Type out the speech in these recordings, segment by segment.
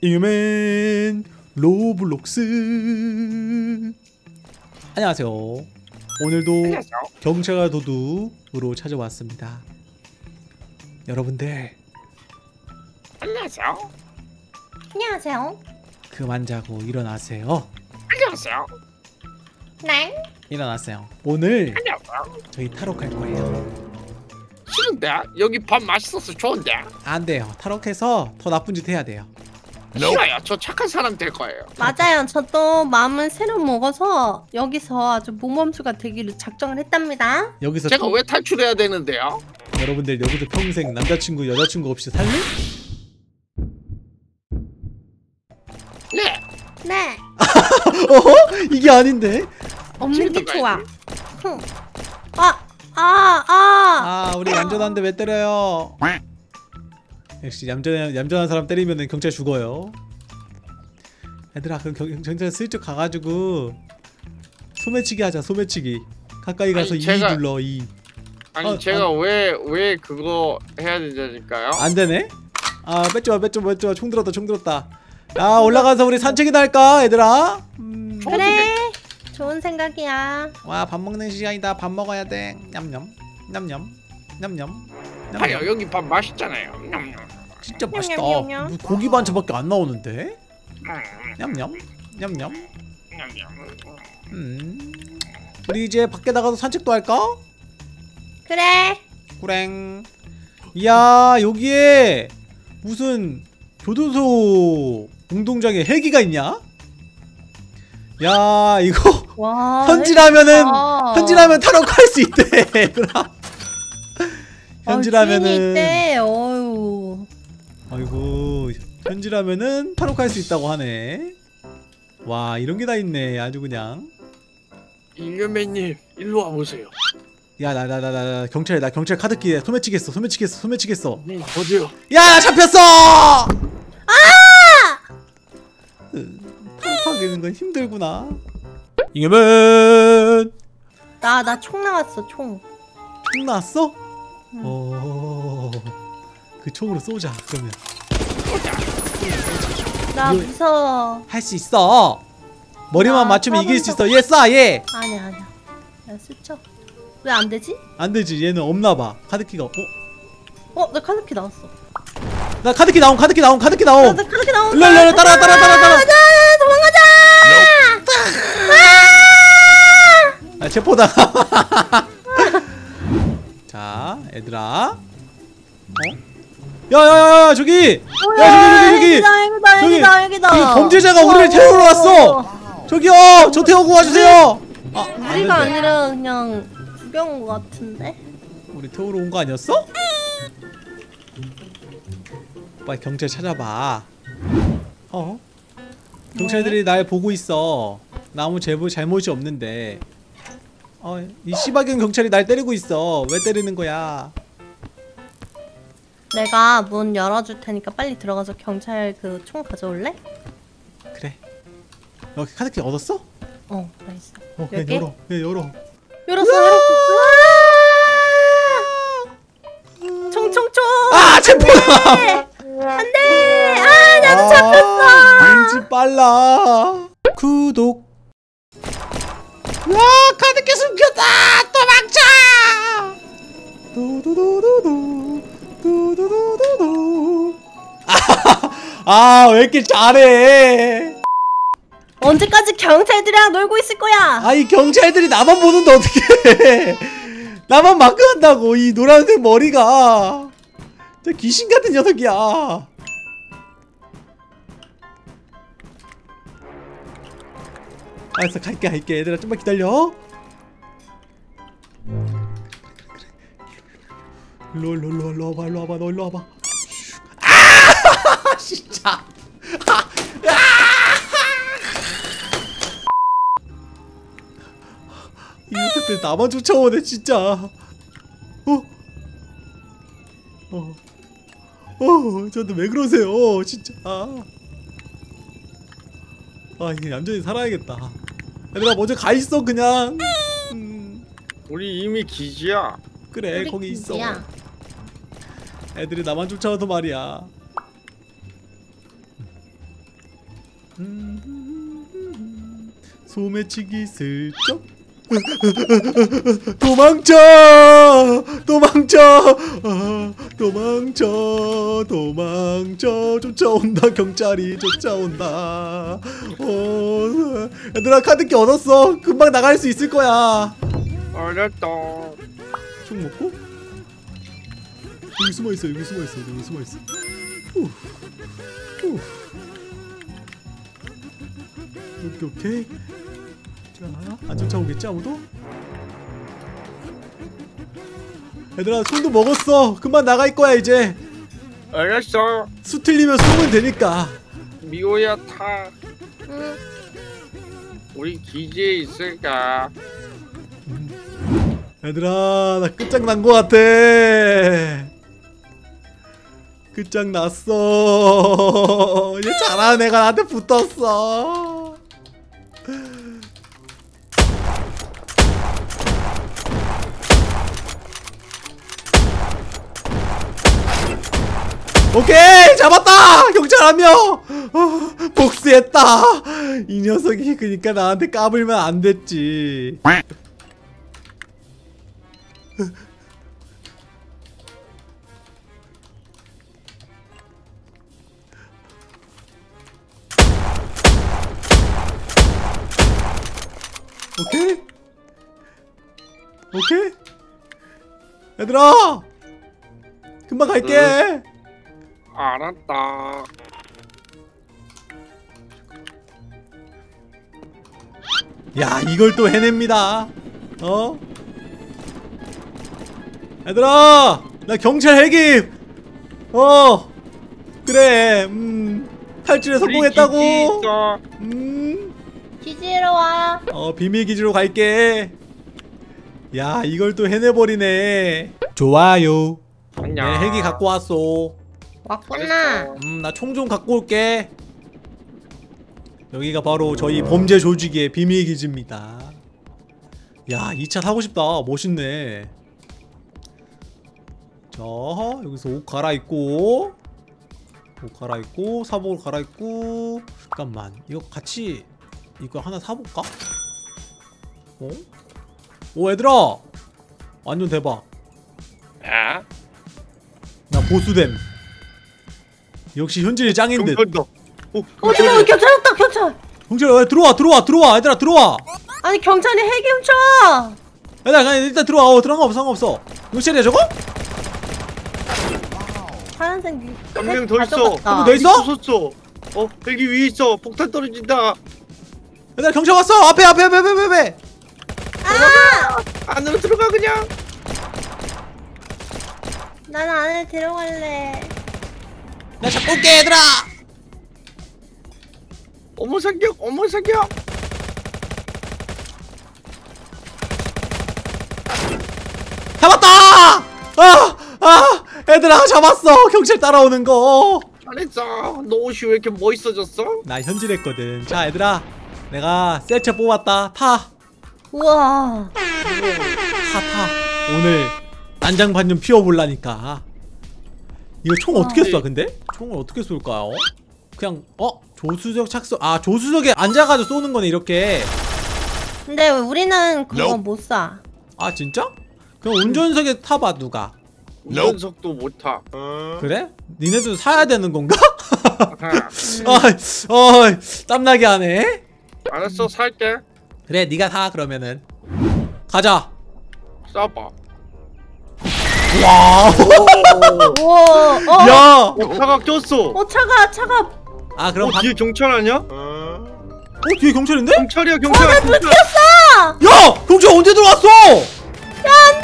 잉여맨 로블록스. 안녕하세요. 오늘도 안녕하세요. 경찰과 도둑으로 찾아왔습니다. 여러분들 안녕하세요. 안녕하세요. 그만 자고 일어나세요. 안녕하세요. 네. 일어나세요. 오늘 안녕하세요. 저희 타로 갈 거예요. 싫은데? 여기 밥 맛있어서 좋은데? 안 돼요. 타로해서 더 나쁜 짓 해야 돼요. 싫어요. 저 착한 사람 될 거예요. 맞아요. 저도 마음을 새로 먹어서 여기서 아주 모범수가 되기를 작정을 했답니다. 여기서 제가 왜 탈출해야 되는데요? 여러분들 여기서 평생 남자친구 여자친구 없이 살래? 네. 네. 이게 아닌데? 없는 게 지금도 좋아. 가야지. 흥. 아. 우리 얌전한데 왜 때려요? 역시 얌전한 사람 때리면 경찰 죽어요. 얘들아, 그럼 경찰 슬쩍 가가지고 소매치기 하자. 소매치기. 가까이 가서 아니, 2 제가- 눌러 2. 아니 제가 왜 그거 해야 되니까요? 안 되네? 뺏지 마. 총 들었다. 야, 올라가서 우리 산책이나 할까, 얘들아? 그래. 좋은 생각이야. 와, 밥 먹는 시간이다. 밥 먹어야 돼. 냠냠. 아니요, 여기 밥 맛있잖아요. 냠냠. 진짜 맛있다. 냠냠냠냠. 뭐 고기 반찬밖에 안 나오는데? 냠냠. 냠냠. 우리 이제 밖에 나가서 산책도 할까? 그래. 꾸랭. 이야, 여기에 무슨 교도소 운동장에 헬기가 있냐? 야, 이거 와. 현질하면 탈옥할 수 있대. 얘들아. 현질하면은 있대. 어유. 아이고, 현질하면은 탈옥할 수 있다고 하네. 와, 이런 게 다 있네. 아주 그냥. 잉여맨님, 일로 와보세요. 야, 나 경찰 카드키에 소매치겠어. 어디요? 야, 나 잡혔어! 탈옥하기는 건 힘들구나. 잉여맨! 나 총 나왔어. 총. 총 나왔어? 응. 그 총으로 쏘자. 그러면 나 이거- 무서워. 할 수 있어. 머리만 나 맞추면 이길 수 있어. 쏴본 얘 쏴, 얘. 아니야. 야, 스쳐. 왜 안 되지? 안 되지. 얘는 없나 봐. 카드키가. 나 카드키 나왔어. 나 카드키 나옴. 나 카드키 나온다. 일로 따라. 도망가자. 체포당함. 자, 얘들아. 야야야, 저기. 여기다. 저기 범죄자가 우리를 태우러 왔어. 저기요, 저 태우고 와주세요. 우리가 아니라 그냥 구경 온 것 같은데. 우리 태우러 온 거 아니었어? 빨리 경찰 찾아봐. 경찰들이 날 보고 있어. 나 아무 잘못이 없는데. 이 씨박연 경찰이 날 때리고 있어. 왜 때리는 거야? 내가 문 열어줄 테니까 빨리 들어가서 경찰 그 총 가져올래? 그래. 여기 카드키 얻었어? 나 있어. 그냥 여기? 열어. 그냥 열어. 열었어. 총총총. 체포다. 안돼. 나도 잡혔어. 왠지 빨라. 구독. 와, 카드키 숨겼다. 도망쳐. 두두두두두. 왜 이렇게 잘해? 언제까지 경찰들이랑 놀고 있을 거야? 이 경찰들이 나만 보는데 어떡해. 나만 마크한다고. 이 노란색 머리가 진짜 귀신 같은 녀석이야. 알았어, 갈게. 얘들아, 좀만 기다려. 일로 와봐. 너 일로 와봐. 진짜. 이 녀석들 나만 쫓아오네, 진짜. 저한테 왜 그러세요, 진짜. 이제 얌전히 살아야겠다. 얘들아, 먼저 가 있어, 그냥. 우리 이미 기지야. 그래, 거기 있어. 기지야. 애들이 나만 쫓아와서 말이야. 소매치기 슬쩍. 도망쳐! 도망쳐! 도망쳐! 도망쳐! 쫓아온다. 경찰이 쫓아온다. 얘들아 카드키 얻었어. 금방 나갈 수 있을 거야. 알았다. 총 먹고? 여기 숨어있어. 여기 숨어있어. 여기 숨어있어. 오케이. 자, 안 쫓아오겠지 아무도? 얘들아 총도 먹었어. 금방 나갈 거야 이제. 알았어. 수 틀리면 쏘면 되니까. 미호야 타. 응. 우리 기지에 있을까? 얘들아 나 끝장난 거 같아. 끝장났어. 이제 잘하는 애가 나한테 붙었어. 오케이 잡았다. 경찰 한 명. 복수했다. 이 녀석이 그니까 나한테 까불면 안 됐지. 오케이? 오케이? 얘들아! 금방 갈게! 알았다. 야, 이걸 또 해냅니다. 어? 얘들아! 나 경찰 해김! 그래, 탈출에 성공했다고! 기지 있어. 기지로 와. 비밀 기지로 갈게. 야, 이걸 또 해내버리네. 좋아요. 안녕. 내 헬기 갖고 왔어. 왔구나. 나 총 좀 갖고 올게. 여기가 바로 저희 범죄 조직의 비밀 기지입니다. 야, 이 차 타고 싶다. 멋있네. 자, 여기서 옷 갈아입고, 사복을 갈아입고. 잠깐만, 이거 같이 이거 하나 사볼까? 오, 얘들아! 완전 대박. 야. 나 보수됨. 역시 현진이 짱인 듯. 경찰이다. 잠깐만 경찰 왔다 경찰. 경찰, 들어와. 얘들아, 들어와. 아니 경찰이 헬기 훔쳐. 얘들아, 그냥 일단 들어와. 들어간 거 상관없어. 경찰이야 저거? 파란색 한 명 더 있어. 한 명 더 있어? 부쉈어. 헬기 위에 있어. 폭탄 떨어진다. 얘들아, 경찰 왔어. 앞에. 안으로 들어가 그냥. 난 안에 들어갈래. 나 잡고 올게, 얘들아. 어머 사격. 잡았다! 얘들아, 잡았어. 경찰 따라오는 거. 잘했어. 너 옷이 왜 이렇게 멋있어졌어? 나 현질했거든. 자, 얘들아, 내가 세차 뽑았다. 타. 우와. 타. 오늘 난장판 좀 피워볼라니까. 이거 총 어떻게 쏴 근데? 총을 어떻게 쏠까요? 그냥 조수석 착석. 조수석에 앉아가지고 쏘는 거네 이렇게. 근데 우리는 그거 못 쏴. 아 진짜? 그럼 운전석에 타봐 누가. 운전석도 못 타. 그래? 니네도 사야 되는 건가? 아하. 땀나게 하네. 알았어 살게. 그래, 네가 사 그러면은. 가자. 쏴봐. 와. 우와. 야. 차가 꼈어. 차가. 그럼 뒤에 경찰 아니야? 뒤에 경찰인데? 경찰이야 경찰. 불 켰어. 야! 경찰 언제 들어왔어? 안돼.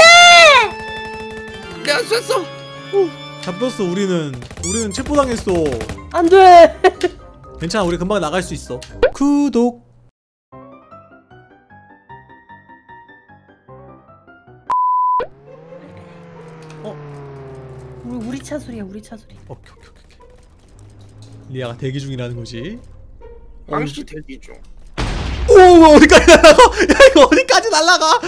내가 쐈어. 잡혔어. 우리는 체포당했어. 안돼. 괜찮아, 우리 금방 나갈 수 있어. 구독. 우리 차 소리야. 우리 차 소리. 오케이. 리아가 대기 중이라는 거지. 당시 대기 중. 오, 어디까지 날아가? 야, 이거 어디까지 날아가?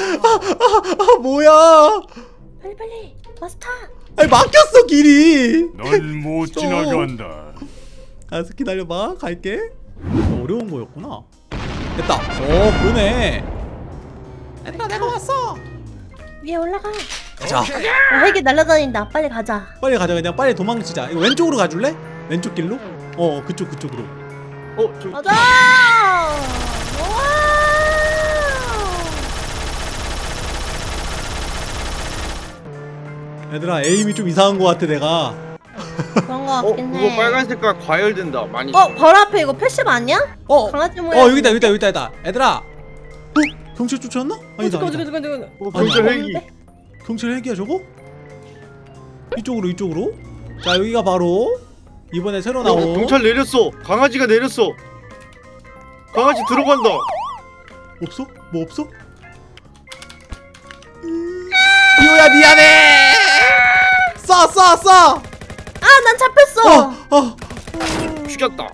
뭐야? 빨리 마스터. 아니, 막혔어 길이. 넌 못 지나간다. 알았어, 기다려봐. 갈게. 어려운 거였구나. 됐다. 오 그러네. 얘들아 내가 왔어. 위에 올라가. 가자. 헬기 날아다닌다. 빨리 가자. 빨리 가자. 그냥 빨리 도망치자. 이거 왼쪽으로 가줄래? 왼쪽 길로? 그쪽으로. 저 가자. 우와. 얘들아 에임이 좀 이상한 거 같아 내가. 그런 거 같긴 해. 그거 빨간 색깔 과열된다. 많이. 바로 앞에 이거 패시브 아니야? 강아지 모양. 여기다. 얘들아. 경찰 쫓아왔나? 아니다. 경찰 헬기. 경찰 헬기야 저거? 이쪽으로. 자 여기가 바로 이번에 새로 나온 경찰 내렸어. 강아지가 내렸어. 강아지 들어간다. 없어? 뭐 없어? 이호야 미안해. 쏴. 난 잡혔어. 죽였다.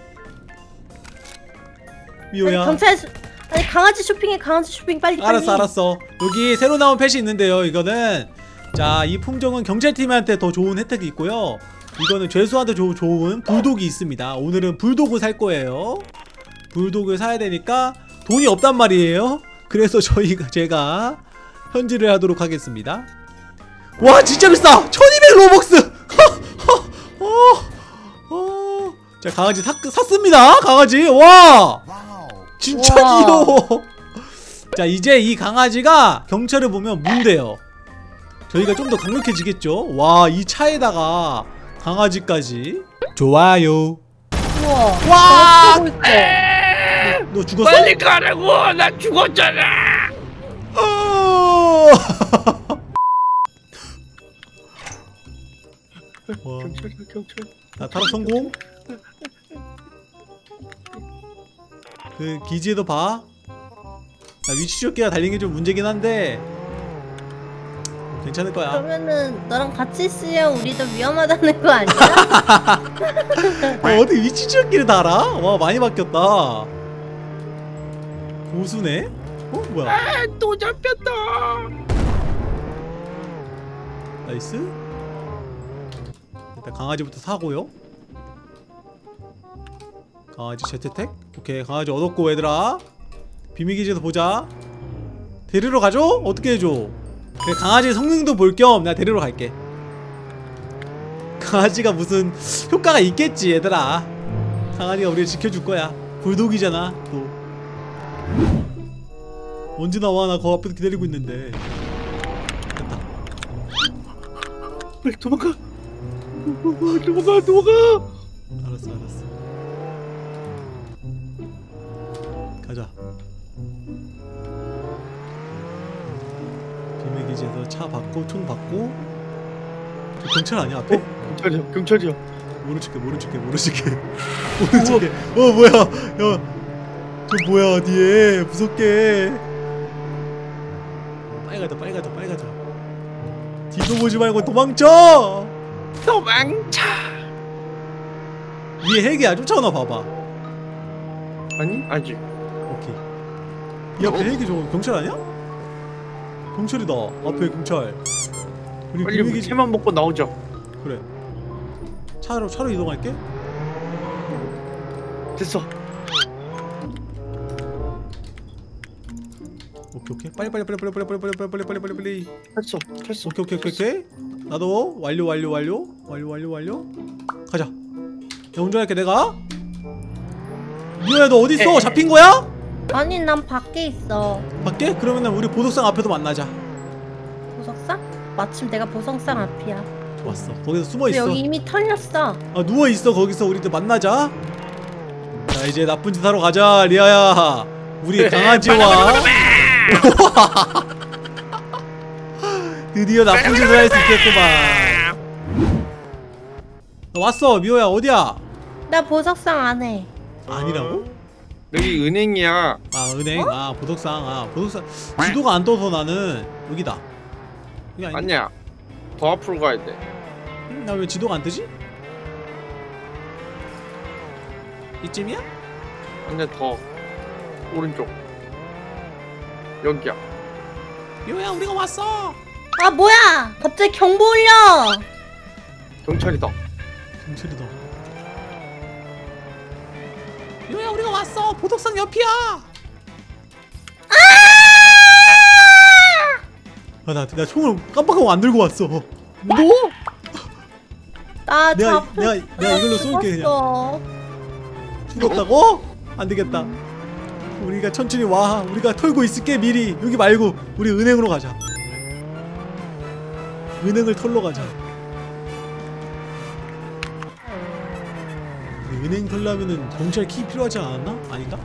미호야. 강아지 쇼핑해. 강아지 쇼핑 빨리. 알았어. 여기 새로 나온 펫이 있는데요. 이거는 자 이 품종은 경찰팀한테 더 좋은 혜택이 있고요. 이거는 죄수한테 좋은 불독이 있습니다. 오늘은 불독을 살 거예요. 불독을 사야 되니까 돈이 없단 말이에요. 그래서 제가 현질을 하도록 하겠습니다. 와 진짜 비싸! 1200 로벅스! 자 강아지 샀습니다. 강아지 와 진짜 귀여워. 자 이제 이 강아지가 경찰을 보면 문대요. 저희가 좀 더 강력해지겠죠. 와 이 차에다가 강아지까지. 좋아요. 우와. 와 너 너 죽었어? 빨리 가라고. 나 죽었잖아. 와. 경찰. 자 탈옥 성공. 그 기지에도 봐. 자, 위치 조끼가 달린 게 좀 문제긴 한데 괜찮을 거야. 그러면은 너랑 같이 있으면 우리도 위험하다는 거 아니야? 어디 위치 조끼를 달아? 와 많이 바뀌었다. 고수네? 뭐야? 또 잡혔다. 나이스. 일단 강아지부터 사고요. 강아지 제트택? 오케이 강아지 얻었고 얘들아 비밀기지에서 보자. 데리러 가죠? 어떻게 해줘? 그래, 강아지 성능도 볼 겸 내가 데리러 갈게. 강아지가 무슨 효과가 있겠지 얘들아. 강아지가 우리를 지켜줄 거야. 불독이잖아 또. 언제 나와? 나 거 앞에서 기다리고 있는데. 됐다. 빨리 도망가. 알았어. 가자. 비밀기지에서 차 받고 총 받고. 저 경찰 아니야 앞에? 경찰이야. 모른 척해. 뭐야? 야, 저 뭐야 뒤에 무섭게. 빨리 가자. 뒤도 보지 말고 도망쳐. 위에 헬기 안 쫓아오나 봐봐. 아니 아직. 오케이. 이 앞에 헬기 저거 경찰 아니야? 경찰이다. 앞에 경찰. 우리 빨리 비밀기지. 채만 먹고 나오자. 그래. 차로 이동할게. 됐어. 오케이. 빨리. 됐어. 오케이. 나도 완료. 가자. 야 운전할게 내가. 미호야 너 어디 있어? 잡힌 거야? 아니 난 밖에 있어. 밖에? 그러면은 우리 보석상 앞에도 만나자. 보석상? 마침 내가 보석상 앞이야. 좋았어. 거기서 숨어 근데 있어. 여기 이미 털렸어. 누워 있어. 거기서 우리도 만나자. 자 이제 나쁜 짓 하러 가자 리아야. 우리 강아지와 드디어 나쁜 짓을 할 수 있겠구만. 너 왔어 미호야 어디야? 나 보석상 안 해. 아니라고? 여기 은행이야. 은행? 보석상. 지도가 안 떠서 나는 여기다. 여기 아닌가? 아니야. 더 앞으로 가야 돼. 나 왜 지도가 안 뜨지? 이쯤이야? 근데 더 오른쪽. 여기야. 미호야 우리가 왔어. 아 뭐야? 갑자기 경보 울려. 경찰이다. 경찰이다. 이거야 우리가 왔어. 보석상 옆이야. 나 총을 깜빡하고 안 들고 왔어. 뭐? 나 내가 잡혔어. 내가 이걸로 쏠게 그냥. 죽었어. 죽었다고? 안 되겠다. 우리가 천천히 와. 우리가 털고 있을게 미리. 여기 말고 우리 은행으로 가자. 은행을 털러 가자. 은행 털려면은 경찰 키 필요하지 않았나? 아닌가?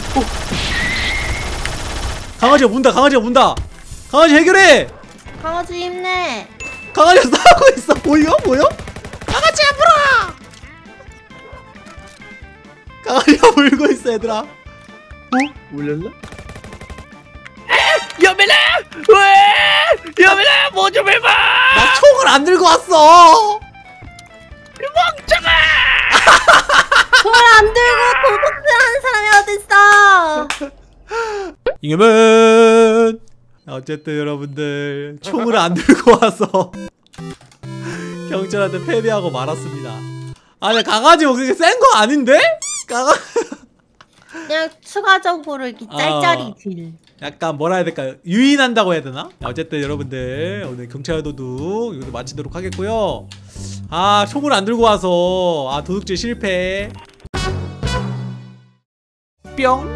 강아지가 문다. 강아지가 문다. 강아지 해결해. 강아지 힘내. 강아지가 싸우고 있어. 보여? 보여? 강아지가 물어. 강아지가 물고 있어 얘들아. 울렸나? 여민아! 왜? 여민아 뭐 좀 해봐! 나 총을 안 들고 왔어. 멍청아! 손 안 들고 도둑질하는 사람이 어딨어? 이겨면 어쨌든 여러분들 총을 안 들고 와서 경찰한테 패배하고 말았습니다. 아니 강아지 뭐 그렇게 센 거 아닌데? 그냥 추가적으로 이렇게 짤짤이 딜. 약간 뭐라 해야 될까요? 유인한다고 해야 되나? 어쨌든 여러분들 오늘 경찰 도둑 이것도 마치도록 하겠고요. 아 총을 안 들고 와서 도둑질 실패. 뿅.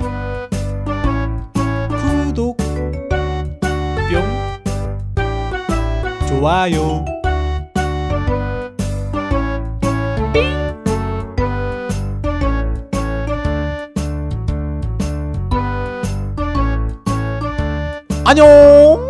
구독. 뿅. 좋아요. 안녕.